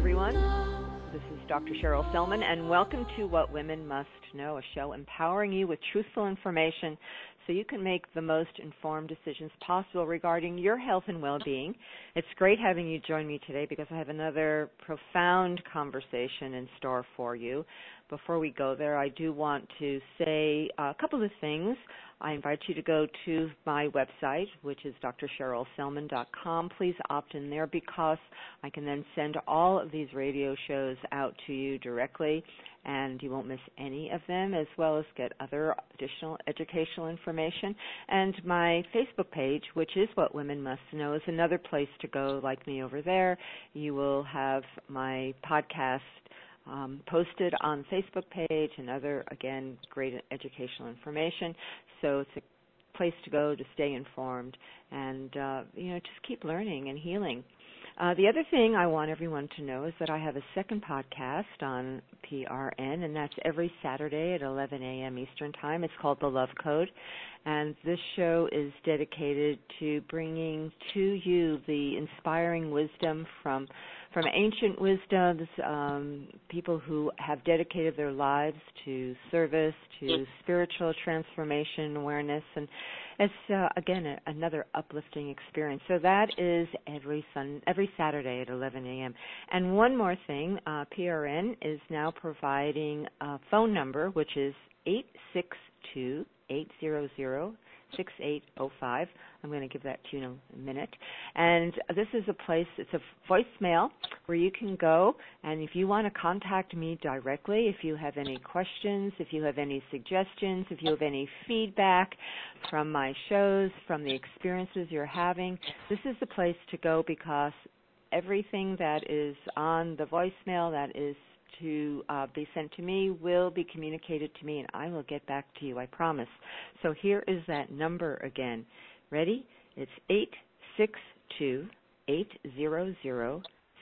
everyone. This is Dr. Cheryl Selman, and welcome to What Women Must Know, a show empowering you with truthful information so you can make the most informed decisions possible regarding your health and well-being. It's great having you join me today because I have another profound conversation in store for you. Before we go there, I do want to say a couple of things. I invite you to go to my website, which is drcherylselman.com. Please opt in there because I can then send all of these radio shows out to you directly, and you won't miss any of them, as well as get other additional educational information. And my Facebook page, which is What Women Must Know, is another place to go. Like me over there, you will have my podcast posted on the Facebook page and other, again, great educational information. So it's a place to go to stay informed and, just keep learning and healing. The other thing I want everyone to know is that I have a second podcast on PRN, and that's every Saturday at 11 a.m. Eastern Time. It's called The Love Code, and this show is dedicated to bringing to you the inspiring wisdom from ancient wisdoms, people who have dedicated their lives to service, to spiritual transformation, awareness, and it's, again, another uplifting experience. So that is every Saturday at 11 a.m. And one more thing, PRN is now providing a phone number, which is 862-800-6805. I'm going to give that to you in a minute. And this is a place, it's a voicemail where you can go, and if you want to contact me directly, if you have any questions, if you have any suggestions, if you have any feedback from my shows, from the experiences you're having, this is the place to go because everything that is on the voicemail that is to be sent to me will be communicated to me, and I will get back to you, I promise. So here is that number again. Ready? It's 862-800-6805.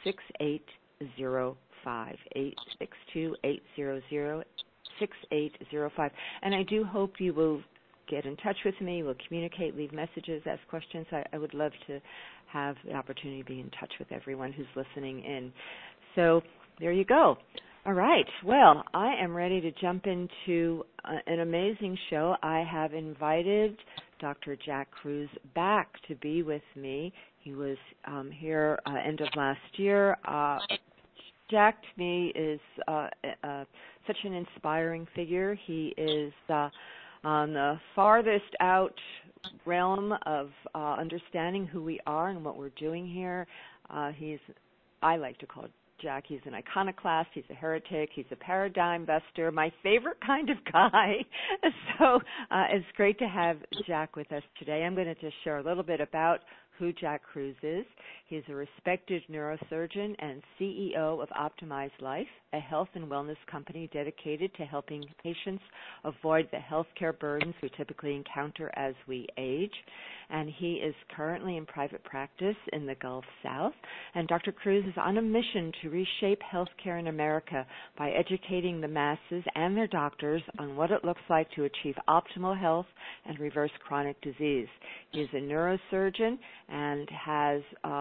862-800-6805. And I do hope you will get in touch with me, will communicate, leave messages, ask questions. I would love to have the opportunity to be in touch with everyone who's listening in. So there you go. All right. Well, I am ready to jump into an amazing show. I have invited Dr. Jack Kruse back to be with me. He was here end of last year. Jack, to me, is such an inspiring figure. He is on the farthest out realm of understanding who we are and what we're doing here. I like to call it Jack. He's an iconoclast. He's a heretic. He's a paradigm buster, my favorite kind of guy. So it's great to have Jack with us today. I'm going to just share a little bit about who Jack Kruse is. He's a respected neurosurgeon and CEO of Optimized Life, a health and wellness company dedicated to helping patients avoid the healthcare burdens we typically encounter as we age. And he is currently in private practice in the Gulf South. And Dr. Kruse is on a mission to reshape healthcare in America by educating the masses and their doctors on what it looks like to achieve optimal health and reverse chronic disease. He is a neurosurgeon and has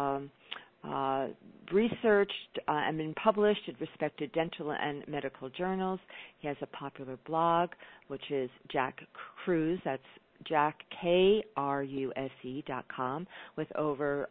researched and been published in respected dental and medical journals. He has a popular blog, which is Jack Kruse, that's JackKruse.com, with over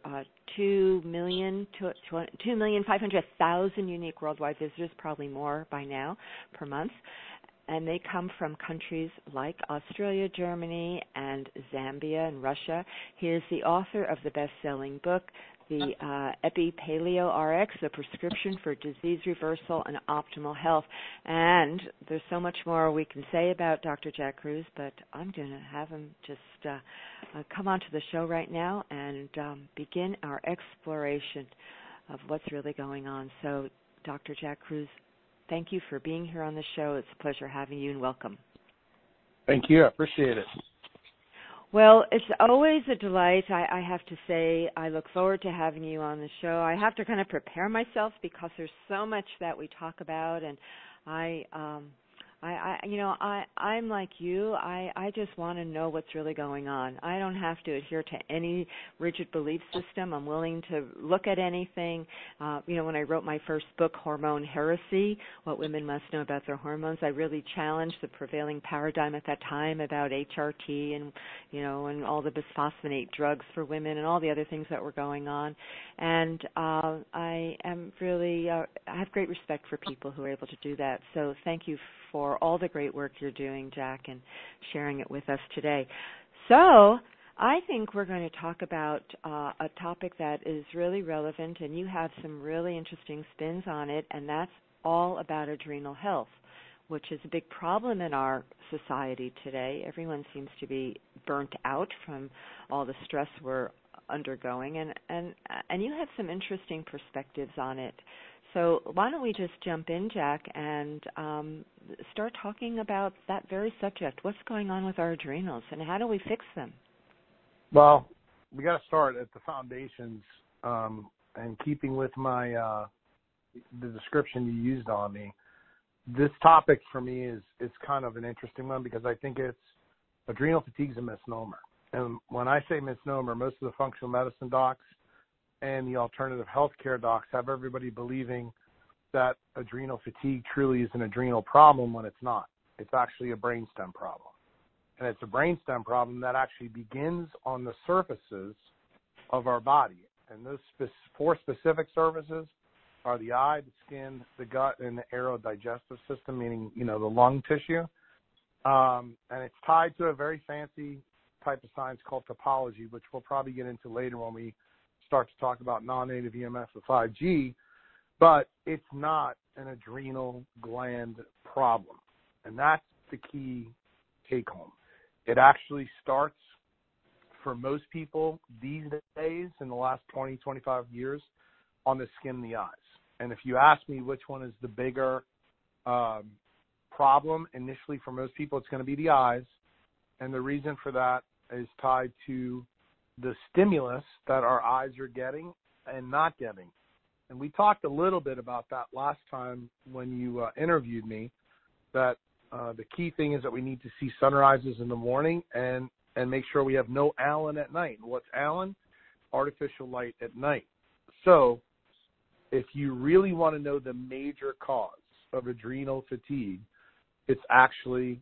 2,500,000 unique worldwide visitors, probably more by now, per month. And they come from countries like Australia, Germany, and Zambia and Russia. He is the author of the best-selling book, the Epi-Paleo RX, the prescription for disease reversal and optimal health. And there's so much more we can say about Dr. Jack Kruse, but I'm going to have him just come onto the show right now and begin our exploration of what's really going on. So, Dr. Jack Kruse, thank you for being here on the show. It's a pleasure having you, and welcome. Thank you. I appreciate it. Well, it's always a delight. I have to say I look forward to having you on the show. I have to kind of prepare myself because there's so much that we talk about, and I I'm like you. I just want to know what's really going on. I don't have to adhere to any rigid belief system. I'm willing to look at anything. When I wrote my first book, Hormone Heresy, What Women Must Know About Their Hormones, I really challenged the prevailing paradigm at that time about HRT and all the bisphosphonate drugs for women and all the other things that were going on. And I am really, I have great respect for people who are able to do that. So thank you for all the great work you're doing, Jack, and sharing it with us today. So I think we're going to talk about a topic that is really relevant, and you have some really interesting spins on it, and that's all about adrenal health, which is a big problem in our society today. Everyone seems to be burnt out from all the stress we're undergoing, and you have some interesting perspectives on it. So why don't we just jump in, Jack, and start talking about that very subject. What's going on with our adrenals, and how do we fix them? Well, we got to start at the foundations, and keeping with my the description you used on me. This topic for me is kind of an interesting one because I think adrenal fatigue is a misnomer. And when I say misnomer, most of the functional medicine docs and the alternative healthcare docs have everybody believing that adrenal fatigue truly is an adrenal problem when it's not. It's actually a brainstem problem. And it's a brainstem problem that actually begins on the surfaces of our body. And those four specific surfaces are the eye, the skin, the gut, and the aerodigestive system, meaning, the lung tissue. And it's tied to a very fancy type of science called topology, which we'll probably get into later when we start to talk about non-native EMF with 5G, but it's not an adrenal gland problem. And that's the key take home. It actually starts for most people these days in the last 20, 25 years on the skin and the eyes. And if you ask me which one is the bigger problem initially for most people, it's going to be the eyes. And the reason for that is tied to the stimulus that our eyes are getting and not getting. And we talked a little bit about that last time when you interviewed me, that the key thing is that we need to see sunrises in the morning and make sure we have no ALAN at night. And what's ALAN? Artificial light at night. So if you really want to know the major cause of adrenal fatigue, it's actually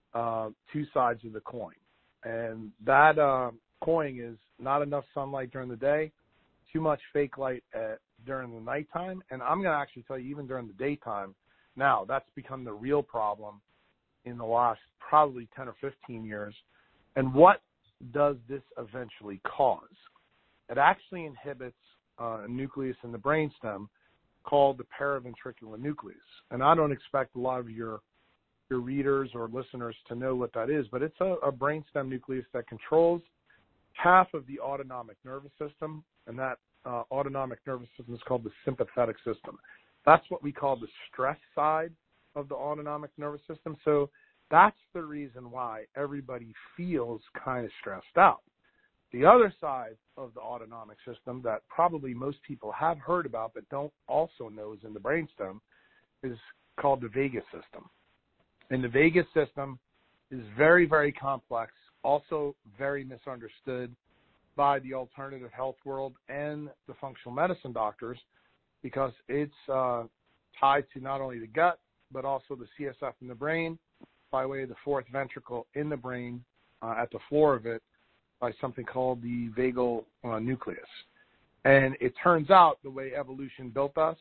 two sides of the coin. And that coin is not enough sunlight during the day, too much fake light during the nighttime, and I'm going to actually tell you even during the daytime. Now, that's become the real problem in the last probably 10 or 15 years. And what does this eventually cause? It actually inhibits a nucleus in the brainstem called the paraventricular nucleus. And I don't expect a lot of your readers or listeners to know what that is, but it's a brainstem nucleus that controls half of the autonomic nervous system, and that autonomic nervous system is called the sympathetic system. That's what we call the stress side of the autonomic nervous system. So that's the reason why everybody feels kind of stressed out. The other side of the autonomic system that probably most people have heard about but don't also know is in the brainstem is called the vagus system. And the vagus system is very, very complex, also very misunderstood by the alternative health world and the functional medicine doctors because it's tied to not only the gut but also the CSF in the brain by way of the fourth ventricle in the brain at the floor of it by something called the vagal nucleus. And it turns out the way evolution built us,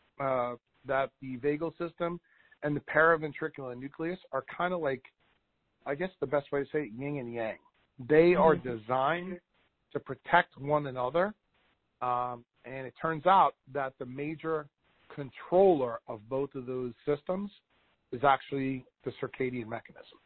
that the vagal system and the paraventricular nucleus are kind of like, I guess the best way to say it, yin and yang. They are designed to protect one another, and it turns out that the major controller of both of those systems is actually the circadian mechanism,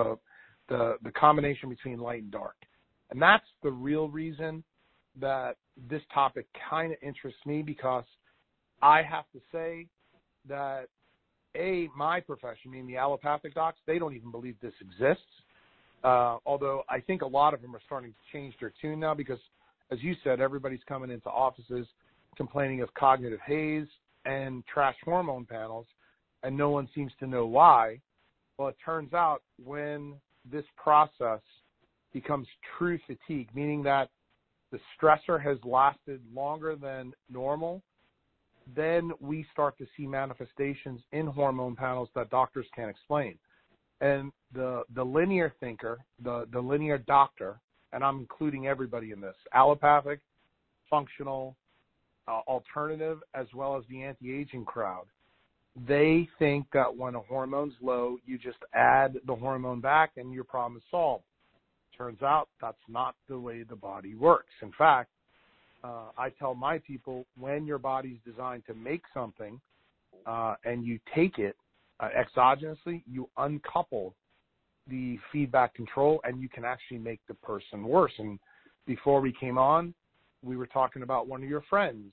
the combination between light and dark. And that's the real reason that this topic kind of interests me, because I have to say that, my profession, meaning the allopathic docs, they don't even believe this exists. Although I think a lot of them are starting to change their tune now because, as you said, everybody's coming into offices complaining of cognitive haze and trash hormone panels, and no one seems to know why. Well, it turns out when this process becomes true fatigue, meaning that the stressor has lasted longer than normal, then we start to see manifestations in hormone panels that doctors can't explain. And the linear thinker, the linear doctor, and I'm including everybody in this, allopathic, functional, alternative, as well as the anti-aging crowd, they think that when a hormone's low, you just add the hormone back and your problem is solved. Turns out that's not the way the body works. In fact, I tell my people, when your body's designed to make something and you take it exogenously, you uncouple the feedback control and you can actually make the person worse. And before we came on, we were talking about one of your friends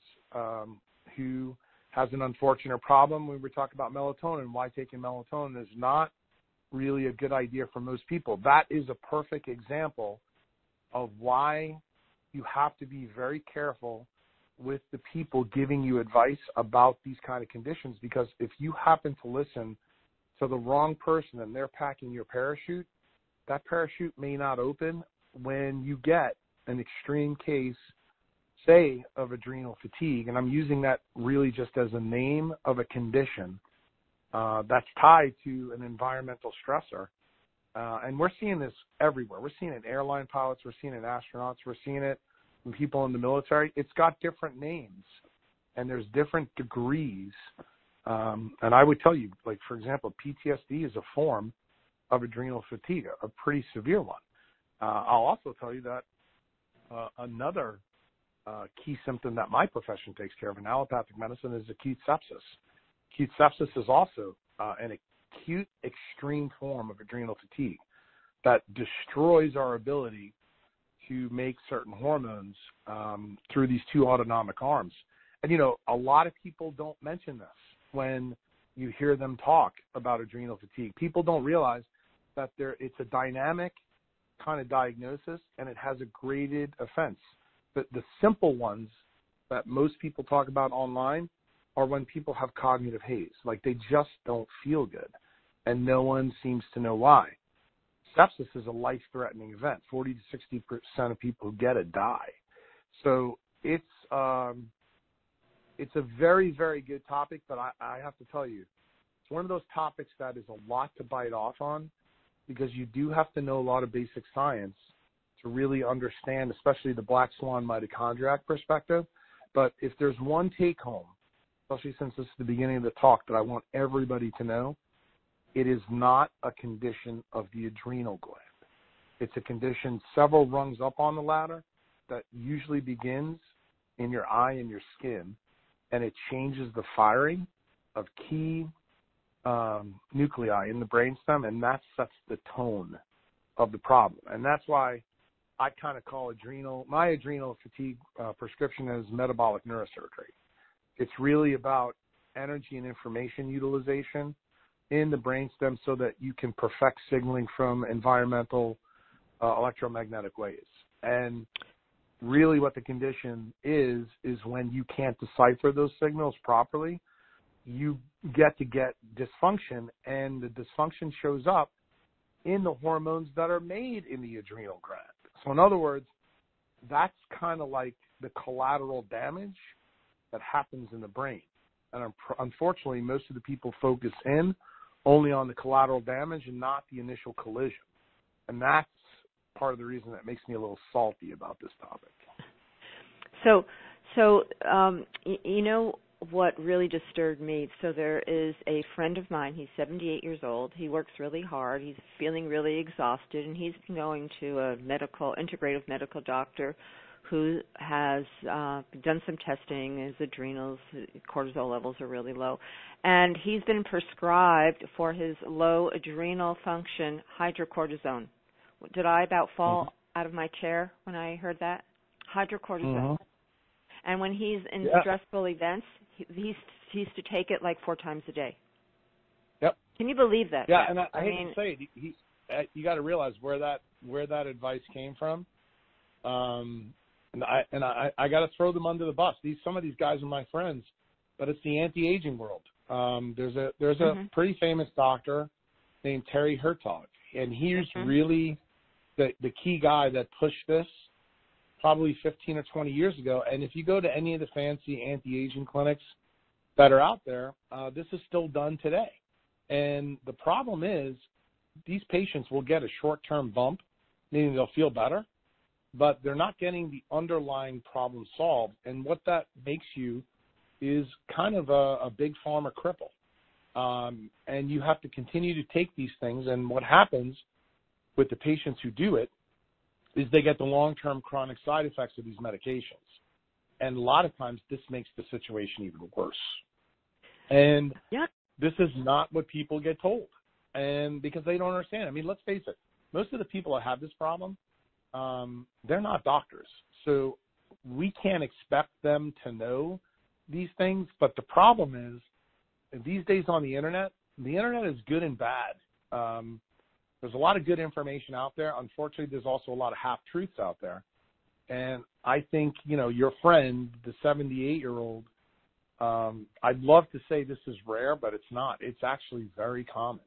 who has an unfortunate problem. We were talking about melatonin, why taking melatonin is not really a good idea for most people. That is a perfect example of why you have to be very careful with the people giving you advice about these kind of conditions, because if you happen to listen to the wrong person and they're packing your parachute, that parachute may not open when you get an extreme case, say, of adrenal fatigue. And I'm using that really just as a name of a condition that's tied to an environmental stressor. And we're seeing this everywhere. We're seeing it in airline pilots. We're seeing it in astronauts. We're seeing it in people in the military. It's got different names, and there's different degrees. And I would tell you, like, for example, PTSD is a form of adrenal fatigue, a pretty severe one. I'll also tell you that another key symptom that my profession takes care of in allopathic medicine is acute sepsis. Acute sepsis is also an acute extreme form of adrenal fatigue that destroys our ability to make certain hormones through these two autonomic arms. And, you know, a lot of people don't mention this when you hear them talk about adrenal fatigue. People don't realize that it's a dynamic kind of diagnosis, and it has a graded offense. But the simple ones that most people talk about online are when people have cognitive haze, like they just don't feel good, and no one seems to know why. Sepsis is a life-threatening event. 40 to 60% of people who get it die. So it's a very, very good topic, but I have to tell you, it's one of those topics that is a lot to bite off on, because you do have to know a lot of basic science to really understand, especially the black swan mitochondriac perspective. But if there's one take home, especially since this is the beginning of the talk, that I want everybody to know, it is not a condition of the adrenal gland. It's a condition several rungs up on the ladder that usually begins in your eye and your skin, and it changes the firing of key nuclei in the brainstem, and that sets the tone of the problem. And that's why I kind of call my adrenal fatigue prescription as metabolic neurosurgery. It's really about energy and information utilization in the brainstem so that you can perfect signaling from environmental electromagnetic waves. And really what the condition is when you can't decipher those signals properly, you get dysfunction, and the dysfunction shows up in the hormones that are made in the adrenal gland. So in other words, that's kind of like the collateral damage that happens in the brain. And unfortunately, most of the people focus in only on the collateral damage and not the initial collision. And that's part of the reason that makes me a little salty about this topic. So you know what really disturbed me? So there is a friend of mine. He's 78 years old. He works really hard. He's feeling really exhausted, and he's been going to a integrative medical doctor who has done some testing. His adrenals, cortisol levels are really low. And he's been prescribed for his low adrenal function hydrocortisone. Did I about fall out of my chair when I heard that? Hydrocortisone. And when he's in stressful events, he's to take it like 4 times a day. Yep. Can you believe that? Yeah, and I hate to say it, you got to realize where that advice came from. And I got to throw them under the bus. Some of these guys are my friends, but it's the anti-aging world. There's a pretty famous doctor named Terry Hertog, and he's Mm-hmm. really the key guy that pushed this probably 15 or 20 years ago. And if you go to any of the fancy anti-aging clinics that are out there, this is still done today. And the problem is these patients will get a short-term bump, meaning they'll feel better, but they're not getting the underlying problem solved. And what that makes you is kind of a big pharma cripple. And you have to continue to take these things. And what happens with the patients who do it is they get the long-term chronic side effects of these medications. And a lot of times this makes the situation even worse. And this is not what people get told. And because they don't understand. I mean, let's face it, most of the people that have this problem, they're not doctors. So we can't expect them to know these things. But the problem is, these days on the internet is good and bad. There's a lot of good information out there. Unfortunately, there's also a lot of half-truths out there. And I think, your friend, the 78-year-old, I'd love to say this is rare, but it's not. It's actually very common.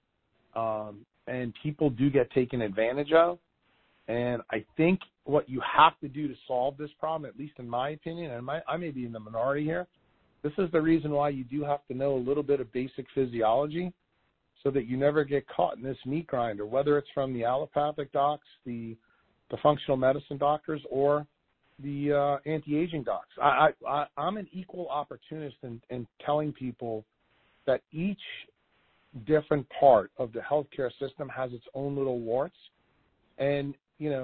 And people do get taken advantage of. And I think what you have to do to solve this problem, at least in my opinion, and I may be in the minority here, this is the reason why you do have to know a little bit of basic physiology so that you never get caught in this meat grinder, whether it's from the allopathic docs, the functional medicine doctors, or the anti-aging docs. I'm an equal opportunist in telling people that each different part of the healthcare system has its own little warts. And,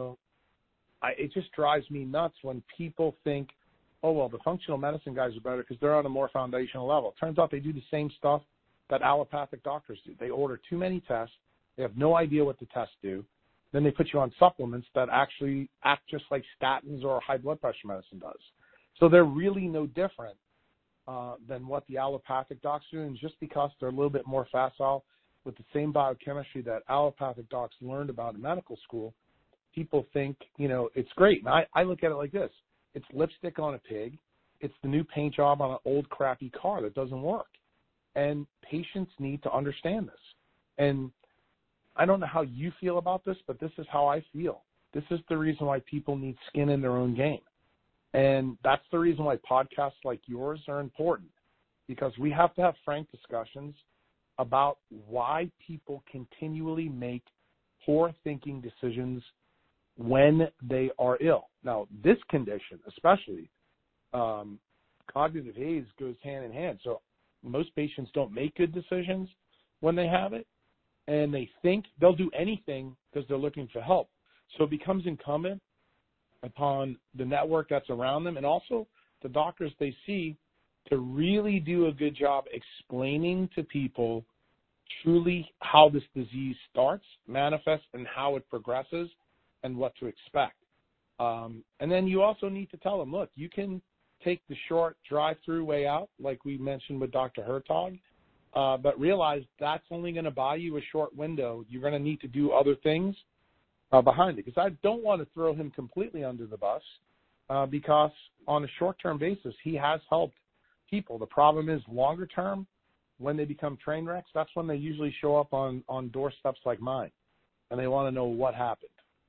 it just drives me nuts when people think, oh, well, the functional medicine guys are better because they're on a more foundational level. Turns out they do the same stuff that allopathic doctors do. They order too many tests. They have no idea what the tests do. Then they put you on supplements that actually act just like statins or high blood pressure medicine does. So they're really no different than what the allopathic docs do. And just because they're a little bit more facile with the same biochemistry that allopathic docs learned about in medical school, people think, it's great. And I look at it like this. It's lipstick on a pig. It's the new paint job on an old crappy car that doesn't work. And patients need to understand this. And I don't know how you feel about this, but this is how I feel. This is the reason why people need skin in their own game. And that's the reason why podcasts like yours are important, because we have to have frank discussions about why people continually make poor thinking decisions when they are ill. Now, this condition, especially, cognitive haze goes hand in hand. So most patients don't make good decisions when they have it, and they think they'll do anything because they're looking for help. So it becomes incumbent upon the network that's around them and also the doctors they see to really do a good job explaining to people truly how this disease starts, manifests, and how it progresses and what to expect. And then you also need to tell them, look, you can take the short drive-through way out, like we mentioned with Dr. Hertog, but realize that's only going to buy you a short window. You're going to need to do other things behind it, because I don't want to throw him completely under the bus because on a short-term basis, he has helped people. The problem is longer term, when they become train wrecks, that's when they usually show up on doorsteps like mine, and they want to know what happened.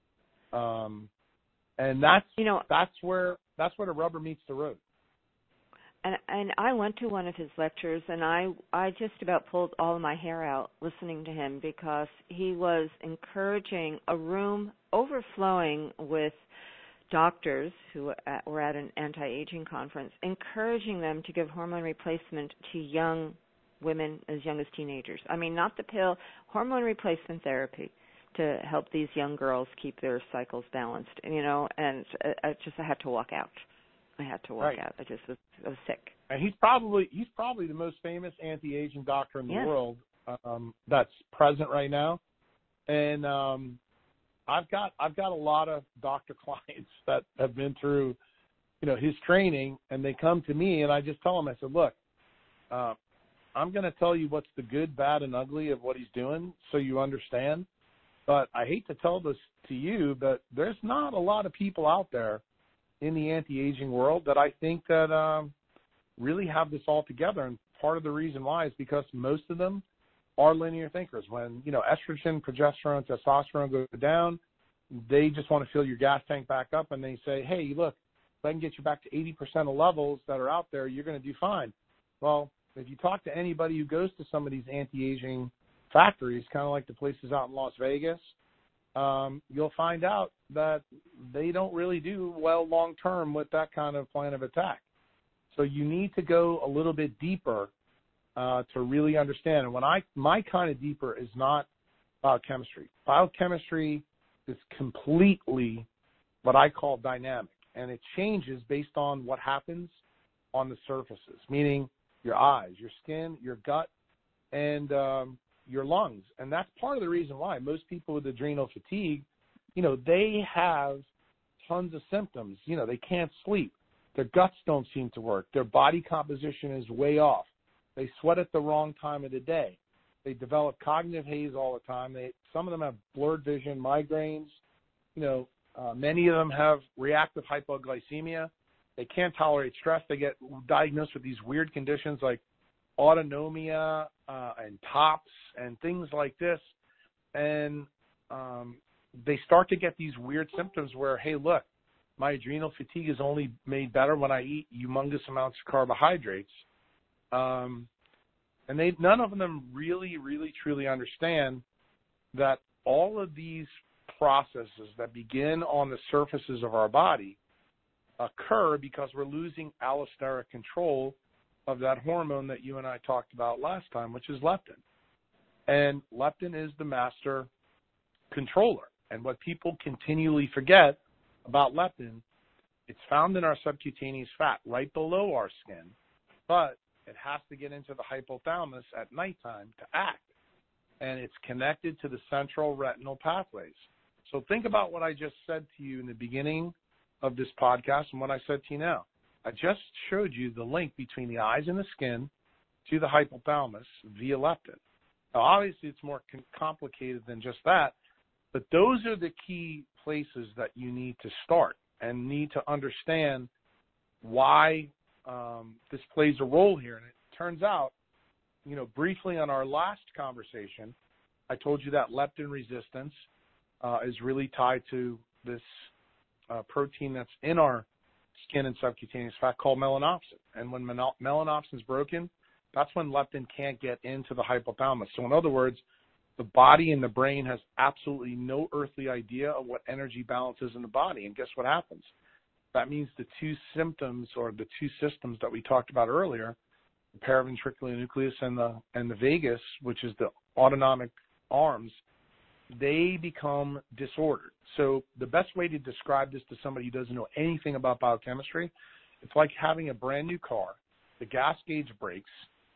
And that's where the rubber meets the road. And I went to one of his lectures, and I just about pulled all of my hair out listening to him, because he was encouraging a room overflowing with doctors who were at an anti-aging conference, encouraging them to give hormone replacement to young women as young as teenagers. I mean, not the pill, hormone replacement therapy to help these young girls keep their cycles balanced, and I had to walk out. I had to walk out. I was sick. And he's probably the most famous anti-aging doctor in the world that's present right now. And I've got a lot of doctor clients that have been through, his training, and they come to me, and I just tell them, I said, look, I'm going to tell you what's the good, bad, and ugly of what he's doing so you understand. But I hate to tell this to you, but there's not a lot of people out there in the anti-aging world that I think that really have this all together. And part of the reason why is because most of them are linear thinkers. When, estrogen, progesterone, testosterone go down, they just want to fill your gas tank back up, and they say, hey, look, if I can get you back to 80% of levels that are out there, you're going to do fine. Well, if you talk to anybody who goes to some of these anti-aging factories, kind of like the places out in Las Vegas, you'll find out that they don't really do well long-term with that kind of plan of attack. So you need to go a little bit deeper to really understand. And my kind of deeper is not biochemistry. Biochemistry is completely what I call dynamic, and it changes based on what happens on the surfaces, meaning your eyes, your skin, your gut, and your lungs. And that's part of the reason why most people with adrenal fatigue, they have tons of symptoms. They can't sleep. Their guts don't seem to work. Their body composition is way off. They sweat at the wrong time of the day. They develop cognitive haze all the time. Some of them have blurred vision, migraines. Many of them have reactive hypoglycemia. They can't tolerate stress. They get diagnosed with these weird conditions like autonomia and TOPS and things like this. And they start to get these weird symptoms where, hey, look, my adrenal fatigue is only made better when I eat humongous amounts of carbohydrates. And none of them really, really, truly understand that all of these processes that begin on the surfaces of our body occur because we're losing allosteric control of that hormone that you and I talked about last time, which is leptin. And leptin is the master controller. And what people continually forget about leptin, it's found in our subcutaneous fat right below our skin, but it has to get into the hypothalamus at nighttime to act. And it's connected to the central retinal pathways. So think about what I just said to you in the beginning of this podcast and what I said to you now. I just showed you the link between the eyes and the skin to the hypothalamus via leptin. Now, obviously, it's more complicated than just that, but those are the key places that you need to start and need to understand why this plays a role here. And it turns out, briefly on our last conversation, I told you that leptin resistance is really tied to this protein that's in our skin and subcutaneous fat called melanopsin. And when melanopsin is broken, that's when leptin can't get into the hypothalamus. So in other words, the body and the brain has absolutely no earthly idea of what energy balance is in the body. And guess what happens? That means the two symptoms or the two systems that we talked about earlier, the paraventricular nucleus and the vagus, which is the autonomic arms, they become disordered. So the best way to describe this to somebody who doesn't know anything about biochemistry, it's like having a brand new car. The gas gauge breaks,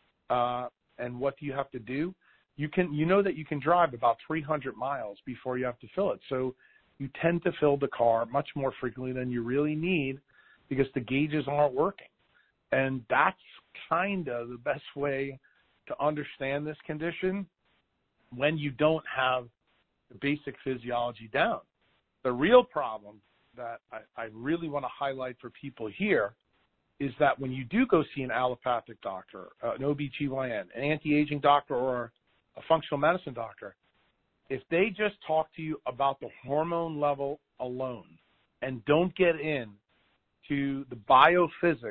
and what do you have to do? You know that you can drive about 300 miles before you have to fill it. So you tend to fill the car much more frequently than you really need because the gauges aren't working. And that's kind of the best way to understand this condition when you don't have the basic physiology down. The real problem that I really want to highlight for people here is that when you do go see an allopathic doctor, an OBGYN, an anti-aging doctor, or a functional medicine doctor, if they just talk to you about the hormone level alone and don't get in to the biophysics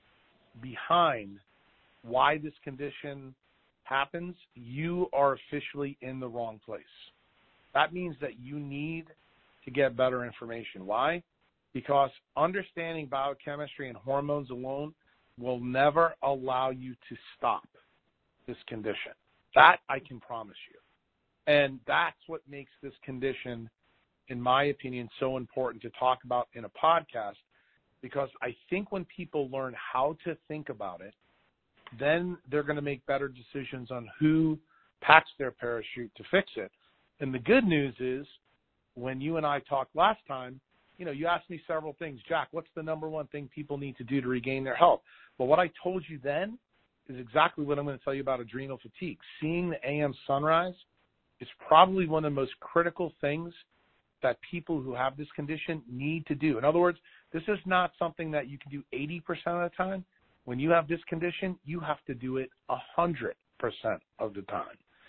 behind why this condition happens, you are officially in the wrong place. That means that you need to get better information. Why? Because understanding biochemistry and hormones alone will never allow you to stop this condition. That I can promise you. And that's what makes this condition, in my opinion, so important to talk about in a podcast, because I think when people learn how to think about it, then they're going to make better decisions on who packs their parachute to fix it. And the good news is, when you and I talked last time, you asked me several things. Jack, what's the number one thing people need to do to regain their health? Well, what I told you then is exactly what I'm going to tell you about adrenal fatigue. Seeing the AM sunrise is probably one of the most critical things that people who have this condition need to do. In other words, this is not something that you can do 80% of the time. When you have this condition, you have to do it 100% of the time.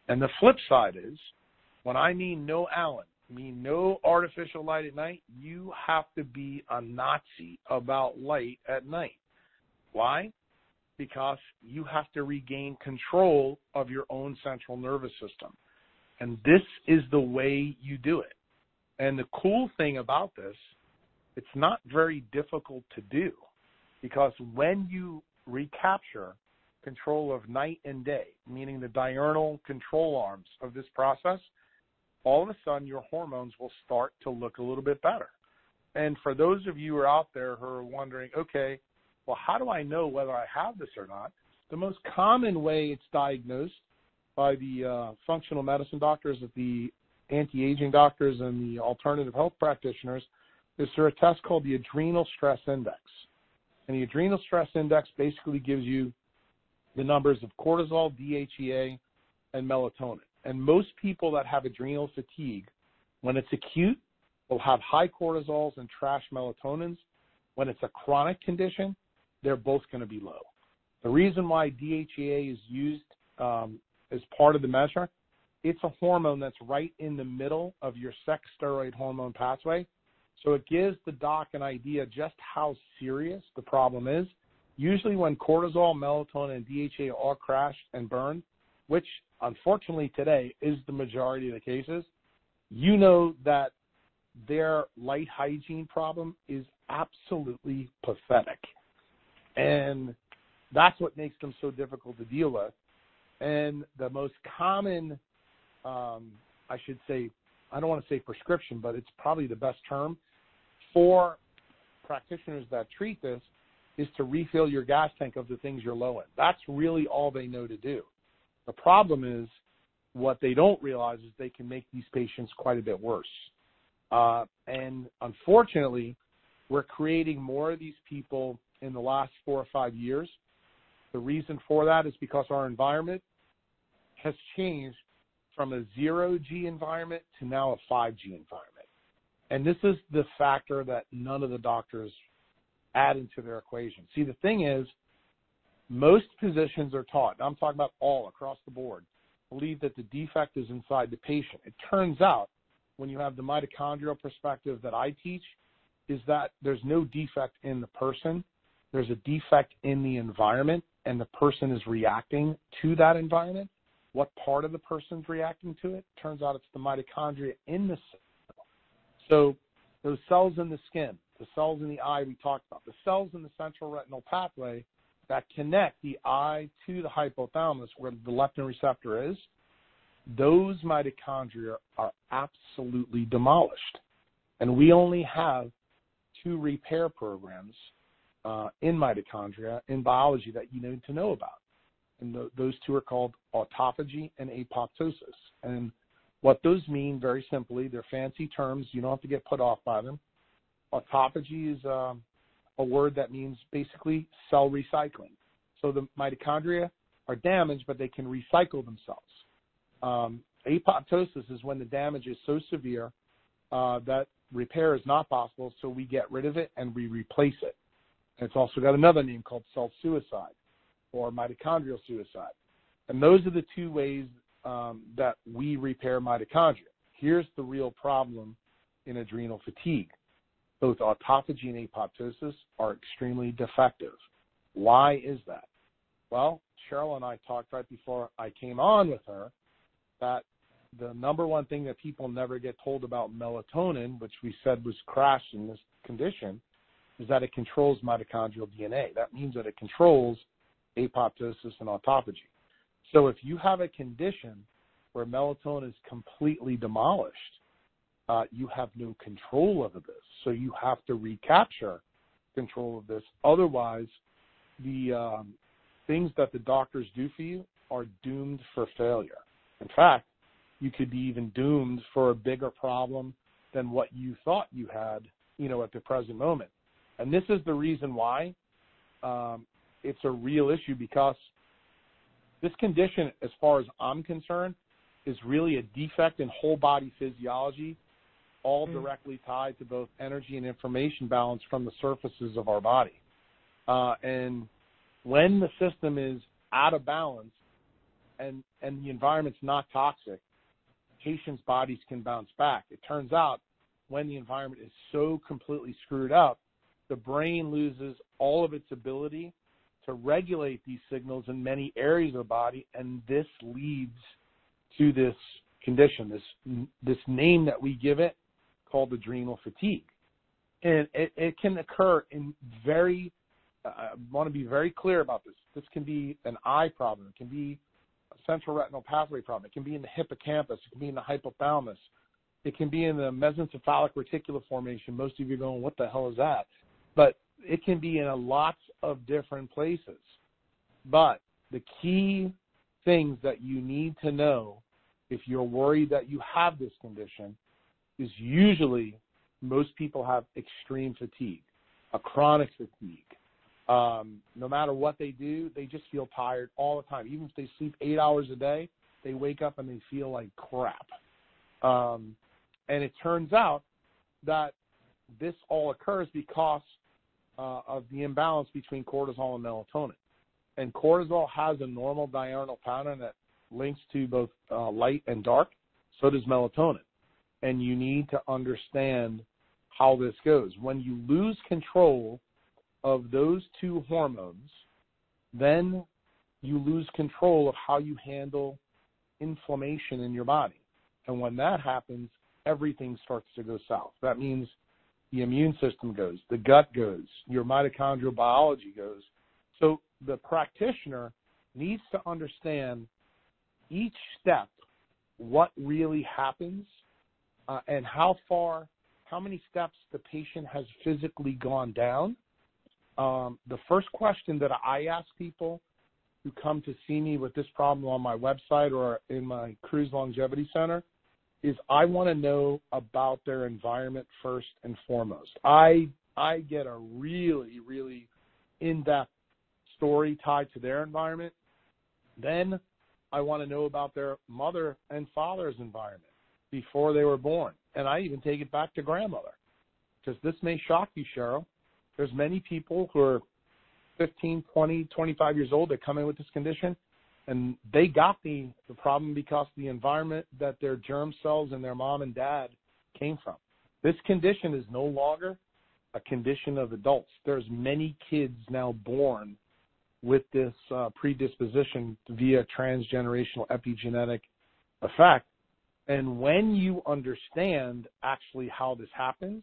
And the flip side is, when I mean no Allen, I mean no artificial light at night, you have to be a Nazi about light at night. Why? Because you have to regain control of your own central nervous system. And this is the way you do it. And the cool thing about this, it's not very difficult to do, because when you recapture control of night and day, meaning the diurnal control arms of this process, all of a sudden your hormones will start to look a little bit better. And for those of you who are out there who are wondering, okay, well, how do I know whether I have this or not? The most common way it's diagnosed by the functional medicine doctors, the anti-aging doctors, and the alternative health practitioners is through a test called the Adrenal Stress Index. And the Adrenal Stress Index basically gives you the numbers of cortisol, DHEA, and melatonin. And most people that have adrenal fatigue, when it's acute, will have high cortisols and trash melatonins. When it's a chronic condition, they're both going to be low. The reason why DHEA is used as part of the measure, it's a hormone that's right in the middle of your sex steroid hormone pathway. So it gives the doc an idea just how serious the problem is. Usually when cortisol, melatonin, and DHEA all crash and burn, which unfortunately today is the majority of the cases, you know that their light hygiene problem is absolutely pathetic. And that's what makes them so difficult to deal with. And the most common, I should say, I don't want to say prescription, but it's probably the best term for practitioners that treat this, is to refill your gas tank of the things you're low in. That's really all they know to do. The problem is, what they don't realize is they can make these patients quite a bit worse. And unfortunately, we're creating more of these people in the last 4 or 5 years. The reason for that is because our environment has changed from a 0G environment to now a 5G environment. And this is the factor that none of the doctors add into their equation. See, the thing is, most physicians are taught, and I'm talking about all across the board, believe that the defect is inside the patient. It turns out, when you have the mitochondrial perspective that I teach, is that there's no defect in the person. There's a defect in the environment, and the person is reacting to that environment. What part of the person's reacting to it? Turns out it's the mitochondria in the cell. So those cells in the skin, the cells in the eye we talked about, the cells in the central retinal pathway that connect the eye to the hypothalamus where the leptin receptor is, those mitochondria are absolutely demolished. And we only have 2 repair programs in mitochondria in biology that you need to know about. And those 2 are called autophagy and apoptosis. And what those mean, very simply, they're fancy terms. You don't have to get put off by them. Autophagy is a word that means basically cell recycling. So the mitochondria are damaged, but they can recycle themselves. Apoptosis is when the damage is so severe that repair is not possible, so we get rid of it and we replace it. And it's also got another name called cell suicide or mitochondrial suicide. And those are the 2 ways that we repair mitochondria. Here's the real problem in adrenal fatigue. Both autophagy and apoptosis are extremely defective. Why is that? Well, Cheryl and I talked right before I came on with her that the number one thing that people never get told about melatonin, which we said was crashed in this condition, is that it controls mitochondrial DNA. That means that it controls apoptosis and autophagy. So if you have a condition where melatonin is completely demolished, you have no control over this. So you have to recapture control of this. Otherwise, the things that the doctors do for you are doomed for failure. In fact, you could be even doomed for a bigger problem than what you thought you had, at the present moment. And this is the reason why it's a real issue, because this condition, as far as I'm concerned, is really a defect in whole body physiology, all directly tied to both energy and information balance from the surfaces of our body. And when the system is out of balance and the environment's not toxic, patients' bodies can bounce back. It turns out when the environment is so completely screwed up, the brain loses all of its ability to regulate these signals in many areas of the body, and this leads to this condition, this name that we give it called adrenal fatigue. And it can occur in I want to be very clear about this. This can be an eye problem. It can be a central retinal pathway problem. It can be in the hippocampus. It can be in the hypothalamus. It can be in the mesencephalic reticular formation. Most of you are going, what the hell is that? But it can be in lots of different places. But the key things that you need to know if you're worried that you have this condition is usually most people have extreme fatigue, a chronic fatigue. No matter what they do, they just feel tired all the time. Even if they sleep 8 hours a day, they wake up and they feel like crap. And it turns out that this all occurs because of the imbalance between cortisol and melatonin. And cortisol has a normal diurnal pattern that links to both light and dark. So does melatonin. And you need to understand how this goes. When you lose control of those two hormones, then you lose control of how you handle inflammation in your body. And when that happens, everything starts to go south. That means the immune system goes, the gut goes, your mitochondrial biology goes. So the practitioner needs to understand each step, what really happens, and how many steps the patient has physically gone down. The first question that I ask people who come to see me with this problem on my website or in my Cruise Longevity Center is I want to know about their environment first and foremost. I get a really, really in-depth story tied to their environment. Then I want to know about their mother and father's environment before they were born. And I even take it back to grandmother, because this may shock you, Cheryl. There's many people who are 15, 20, 25 years old that come in with this condition, and they got the problem because the environment that their germ cells and their mom and dad came from. This condition is no longer a condition of adults. There's many kids now born with this predisposition via transgenerational epigenetic effect. And when you understand actually how this happens,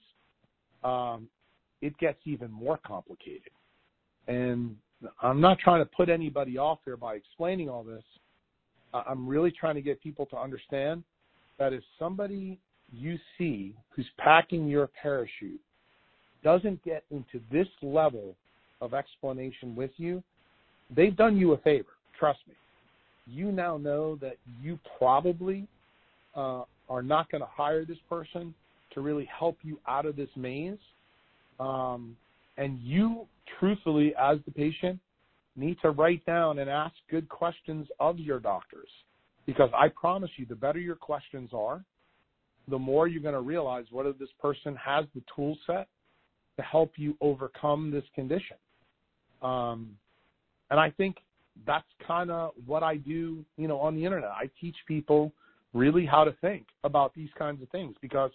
it gets even more complicated. And I'm not trying to put anybody off here by explaining all this. I'm really trying to get people to understand that if somebody you see who's packing your parachute doesn't get into this level of explanation with you, they've done you a favor. Trust me. You now know that you probably are not going to hire this person to really help you out of this maze. And you, truthfully, as the patient, need to write down and ask good questions of your doctors. Because I promise you, the better your questions are, the more you're going to realize whether this person has the tool set to help you overcome this condition. And I think that's kind of what I do, on the internet. I teach people really how to think about these kinds of things, because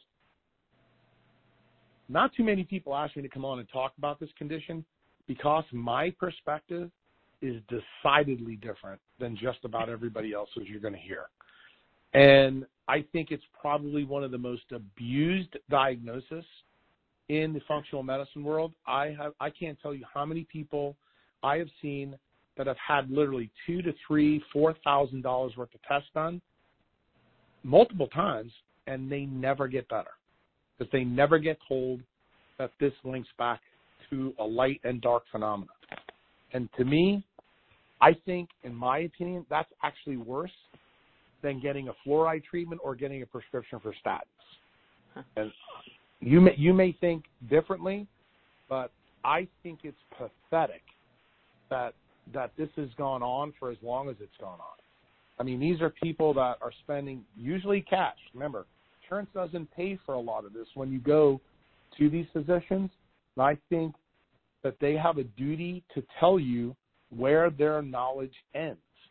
not too many people ask me to come on and talk about this condition, because my perspective is decidedly different than just about everybody else's you're going to hear. And I think it's probably one of the most abused diagnoses in the functional medicine world. I can't tell you how many people I have seen that have had literally $2,000 to $3,000, $4,000 worth of tests done multiple times, and they never get better, because they never get told that this links back to a light and dark phenomenon. And to me, I think, in my opinion, that's actually worse than getting a fluoride treatment or getting a prescription for statins. And you may think differently, but I think it's pathetic that this has gone on for as long as it's gone on. I mean, these are people that are spending usually cash. Remember, insurance doesn't pay for a lot of this when you go to these physicians. And I think that they have a duty to tell you where their knowledge ends.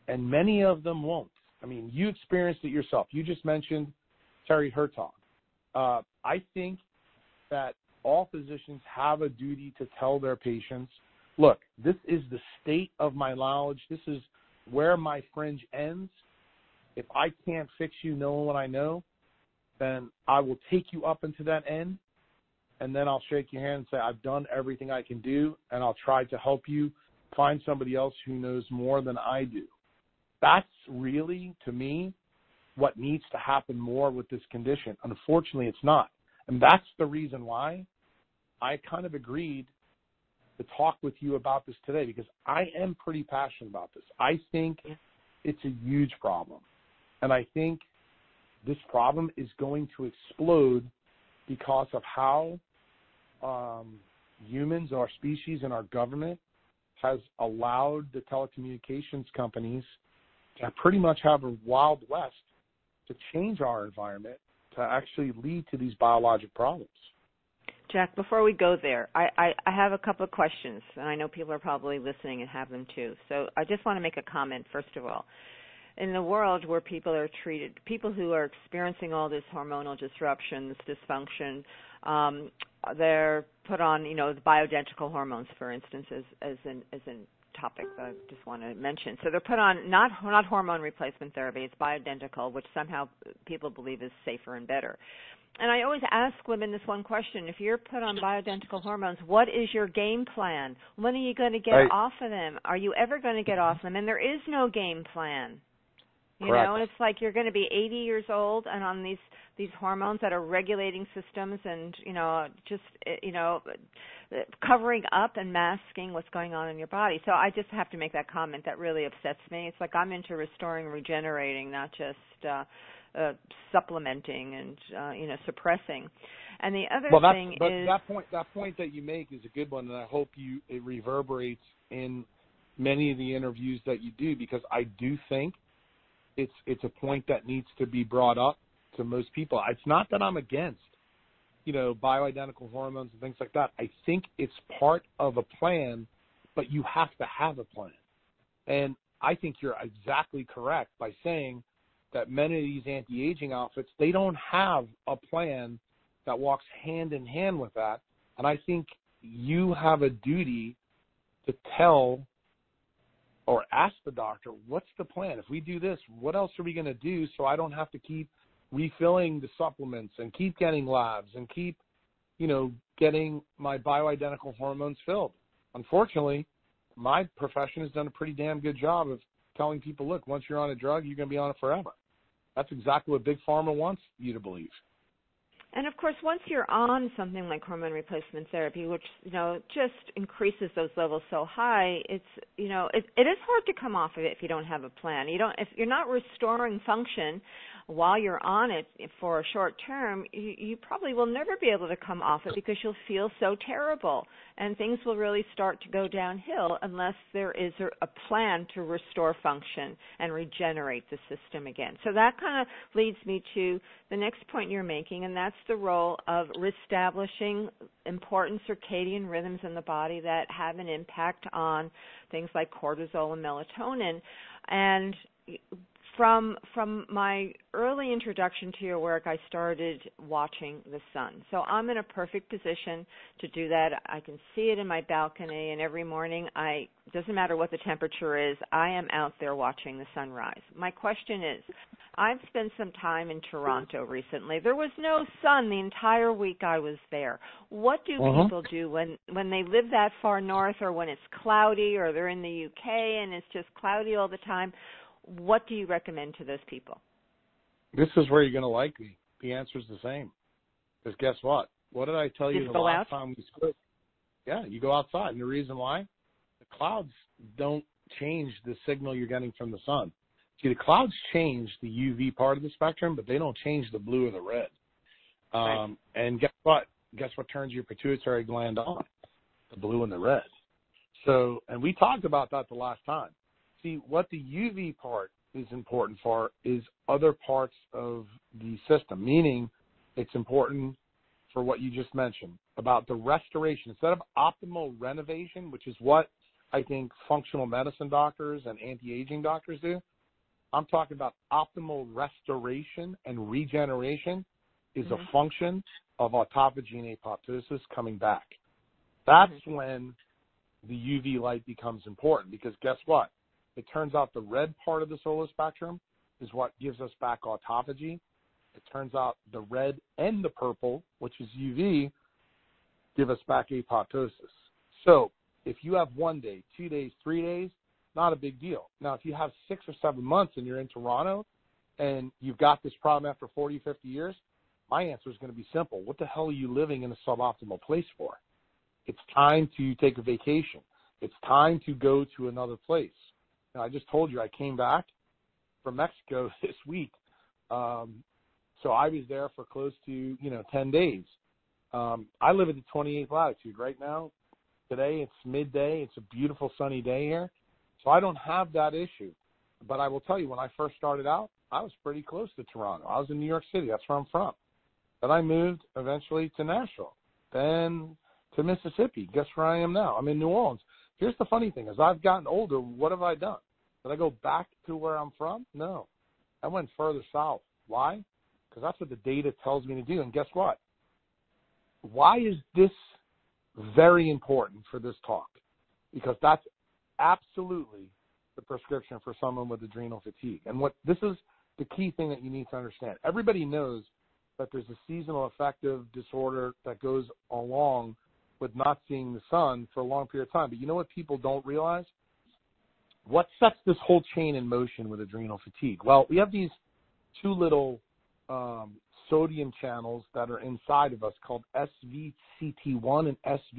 and many of them won't. I mean, you experienced it yourself. You just mentioned Terry Hertog. I think that all physicians have a duty to tell their patients, look, this is the state of my knowledge. This is where my fringe ends. If I can't fix you knowing what I know, then I will take you up into that end, and then I'll shake your hand and say, I've done everything I can do, and I'll try to help you find somebody else who knows more than I do. That's really, to me, what needs to happen more with this condition. Unfortunately, it's not. And that's the reason why I kind of agreed to talk with you about this today, because I am pretty passionate about this. I think it's a huge problem. And I think this problem is going to explode because of how humans, our species, and our government has allowed the telecommunications companies to pretty much have a Wild West to change our environment to actually lead to these biologic problems. Jack, before we go there, I have a couple of questions, and I know people are probably listening and have them too. So I just want to make a comment, first of all. In the world where people are treated, people who are experiencing all this hormonal disruption, this dysfunction, they're put on, the bioidentical hormones, for instance, as an topic that I just want to mention. So they're put on not hormone replacement therapy, it's bioidentical, which somehow people believe is safer and better. And I always ask women this one question: if you're put on bioidentical hormones, what is your game plan? When are you going to get off of them? Are you ever going to get off them? And there is no game plan. You know, and it's like you're going to be 80 years old and on these hormones that are regulating systems and, just, covering up and masking what's going on in your body. So I just have to make that comment. That really upsets me. It's like I'm into restoring and regenerating, not just supplementing and, suppressing. And the other thing is... That point that you make is a good one, and I hope it reverberates in many of the interviews that you do, because I do think it's a point that needs to be brought up to most people. It's not that I'm against, bioidentical hormones and things like that. I think it's part of a plan, but you have to have a plan. And I think you're exactly correct by saying that many of these anti-aging outfits, they don't have a plan that walks hand in hand with that. And I think you have a duty to tell or ask the doctor, what's the plan? If we do this, what else are we going to do so I don't have to keep refilling the supplements and keep getting labs and keep, getting my bioidentical hormones filled? Unfortunately, my profession has done a pretty damn good job of telling people, look, once you're on a drug, you're going to be on it forever. That's exactly what Big Pharma wants you to believe. And, of course, once you're on something like hormone replacement therapy, which, just increases those levels so high, it is hard to come off of it if you don't have a plan. If you're not restoring function while you're on it for a short term, you probably will never be able to come off it because you'll feel so terrible. And things will really start to go downhill unless there is a plan to restore function and regenerate the system again. So that kind of leads me to the next point you're making, and that's the role of reestablishing important circadian rhythms in the body that have an impact on things like cortisol and melatonin. And from my early introduction to your work, I started watching the sun. So I'm in a perfect position to do that. I can see it in my balcony, and every morning, doesn't matter what the temperature is, I am out there watching the sunrise. My question is, I've spent some time in Toronto recently. There was no sun the entire week I was there. What do people do when they live that far north, or when it's cloudy, or they're in the UK and it's just cloudy all the time? What do you recommend to those people? This is where you're going to like me. The answer is the same. Because guess what? What did I tell you the last time we spoke? Yeah, you go outside. And the reason why? The clouds don't change the signal you're getting from the sun. See, the clouds change the UV part of the spectrum, but they don't change the blue or the red. Right. And guess what? Guess what turns your pituitary gland on? The blue and the red. So, and we talked about that the last time. See, what the UV part is important for is other parts of the system, meaning it's important for what you just mentioned about the restoration. Instead of optimal renovation, which is what I think functional medicine doctors and anti-aging doctors do. I'm talking about optimal restoration and regeneration is a function of autophagy and apoptosis coming back. That's when the UV light becomes important, because guess what? It turns out the red part of the solar spectrum is what gives us back autophagy. It turns out the red and the purple, which is UV, give us back apoptosis. So if you have 1 day, 2 days, 3 days, not a big deal. Now, if you have 6 or 7 months and you're in Toronto and you've got this problem after 40, 50 years, my answer is going to be simple. What the hell are you living in a suboptimal place for? It's time to take a vacation. It's time to go to another place. Now, I just told you I came back from Mexico this week. So I was there for close to, 10 days. I live at the 28th latitude right now. Today it's midday. It's a beautiful sunny day here. So I don't have that issue. But I will tell you, when I first started out, I was pretty close to Toronto. I was in New York City. That's where I'm from. Then I moved eventually to Nashville, then to Mississippi. Guess where I am now? I'm in New Orleans. Here's the funny thing. As I've gotten older, what have I done? Did I go back to where I'm from? No. I went further south. Why? Because that's what the data tells me to do. And guess what? Why is this very important for this talk? Because that's absolutely the prescription for someone with adrenal fatigue. And this is the key thing that you need to understand. Everybody knows that there's a seasonal affective disorder that goes along with not seeing the sun for a long period of time. But you know what people don't realize? What sets this whole chain in motion with adrenal fatigue? Well, we have these two little sodium channels that are inside of us called SVCT1 and